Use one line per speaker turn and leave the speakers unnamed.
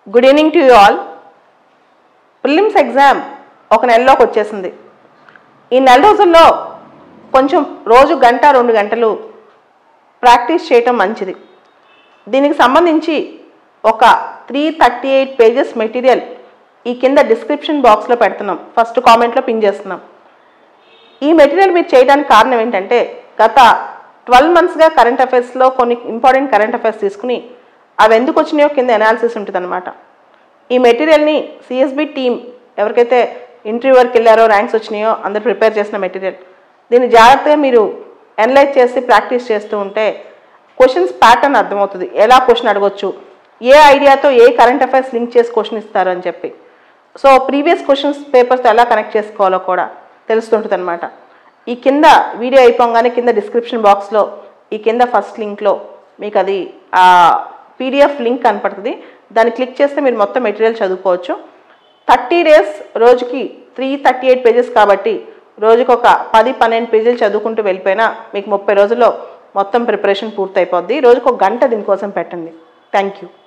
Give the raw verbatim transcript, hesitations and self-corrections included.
Good evening to you all. Prelims exam ఒక నెలలోకి వచ్చేసింది. ఈ నెల రోజుల్లో కొంచెం రోజు గంట రెండు గంటలు ప్రాక్టీస్ చేయటం మంచిది. దీనికి సంబంధించి ఒక three thirty eight pages material ఈ కింద డిస్క్రిప్షన్ బాక్స్లో పెడుతున్నాం, ఫస్ట్ కామెంట్లో పిన్ చేస్తున్నాం. ఈ మెటీరియల్ మీరు చేయడానికి కారణం ఏంటంటే, గత ట్వెల్వ్ మంత్స్గా కరెంట్ అఫైర్స్లో కొన్ని ఇంపార్టెంట్ కరెంట్ అఫైర్స్ తీసుకుని అవి ఎందుకు వచ్చినాయో కింద అనాలిసిస్ ఉంటుంది అనమాట. ఈ మెటీరియల్ని సిఎస్బి టీమ్ ఎవరికైతే ఇంటర్వ్యూ వరకు వెళ్ళారో ర్యాంక్స్ వచ్చినాయో అందరు ప్రిపేర్ చేసిన మెటీరియల్. దీన్ని జాగ్రత్తగా మీరు అనలైజ్ చేసి ప్రాక్టీస్ చేస్తూ ఉంటే క్వశ్చన్స్ ప్యాటర్న్ అర్థమవుతుంది. ఎలా క్వశ్చన్ అడగొచ్చు, ఏ ఐడియాతో ఏ కరెంట్ అఫైర్స్ లింక్ చేసి క్వశ్చన్ ఇస్తారు అని చెప్పి. సో ప్రీవియస్ క్వశ్చన్స్ పేపర్స్తో ఎలా కనెక్ట్ చేసుకోవాలో కూడా తెలుస్తుంటుంది అనమాట. ఈ కింద వీడియో అయిపోగానే కింద డిస్క్రిప్షన్ బాక్స్లో ఈ కింద ఫస్ట్ లింక్లో మీకు అది పీడిఎఫ్ లింక్ కనపడుతుంది. దాన్ని క్లిక్ చేస్తే మీరు మొత్తం మెటీరియల్ చదువుకోవచ్చు. థర్టీ డేస్ రోజుకి త్రీ థర్టీ ఎయిట్ పేజెస్ కాబట్టి రోజుకి ఒక పది పన్నెండు పేజీలు చదువుకుంటూ వెళ్ళిపోయినా మీకు ముప్పై రోజుల్లో మొత్తం ప్రిపరేషన్ పూర్తయిపోద్ది. రోజుకు ఒక గంట దీనికోసం పెట్టండి. Thank you.